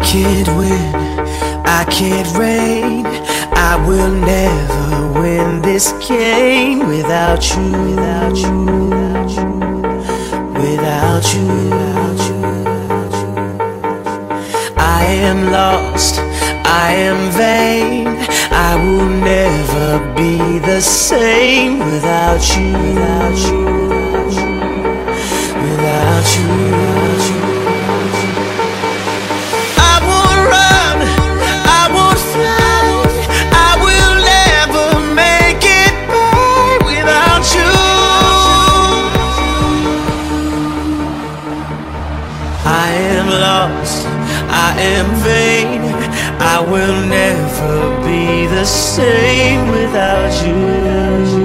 can't win, I can't reign, I will never win this game without you, without you, without you, without you, without you. I am lost, I am vain, I will never be the same without you, without you, without you, without you. I won't run, I won't fly, I will never make it by without you. I am lost, I am vain, I will never be the same without you.